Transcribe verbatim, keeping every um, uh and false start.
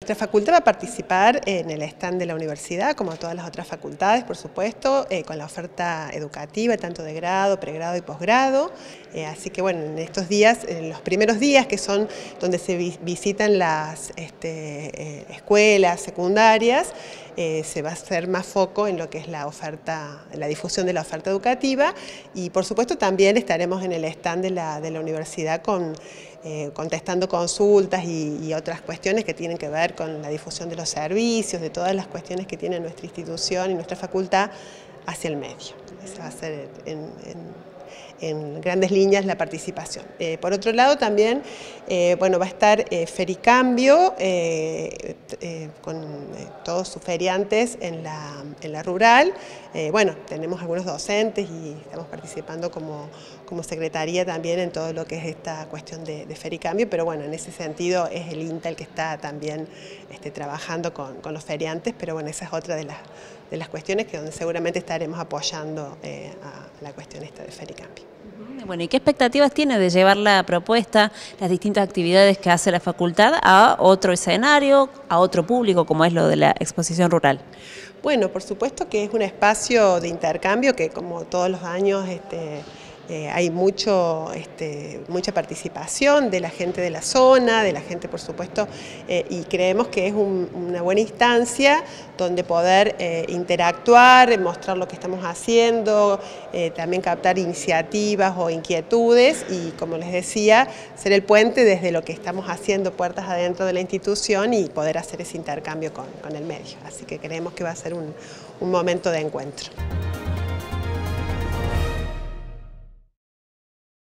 Nuestra facultad va a participar en el stand de la universidad, como todas las otras facultades, por supuesto, eh, con la oferta educativa, tanto de grado, pregrado y posgrado. Eh, así que bueno, en estos días, en los primeros días, que son donde se vi visitan las este, eh, escuelas secundarias, eh, se va a hacer más foco en lo que es la oferta, la difusión de la oferta educativa, y por supuesto también estaremos en el stand de la, de la universidad con, eh, contestando consultas y, y otras cuestiones que tienen que ver con la difusión de los servicios, de todas las cuestiones que tiene nuestra institución y nuestra facultad hacia el medio. Esa va a ser en, en, en grandes líneas la participación. Eh, por otro lado también eh, bueno, va a estar eh, Fericambio eh, eh, con eh, todos sus feriantes en la, en la rural. Eh, bueno, tenemos algunos docentes y estamos participando como, como secretaría también en todo lo que es esta cuestión de, de Fericambio, pero bueno, en ese sentido es el INTA el que está también este, trabajando con, con los feriantes, pero bueno, esa es otra de las, de las cuestiones que donde seguramente estaremos apoyando eh, a la cuestión esta de Fericambio. Bueno, ¿y qué expectativas tiene de llevar la propuesta, las distintas actividades que hace la facultad a otro escenario, a otro público, como es lo de la exposición rural? Bueno, por supuesto que es un espacio de intercambio que, como todos los años, este, eh, hay mucho, este, mucha participación de la gente de la zona, de la gente, por supuesto, eh, y creemos que es un, una buena instancia donde poder eh, interactuar, mostrar lo que estamos haciendo, eh, también captar iniciativas o inquietudes y, como les decía, ser el puente desde lo que estamos haciendo puertas adentro de la institución y poder hacer ese intercambio con, con el medio. Así que creemos que va a ser un, un momento de encuentro.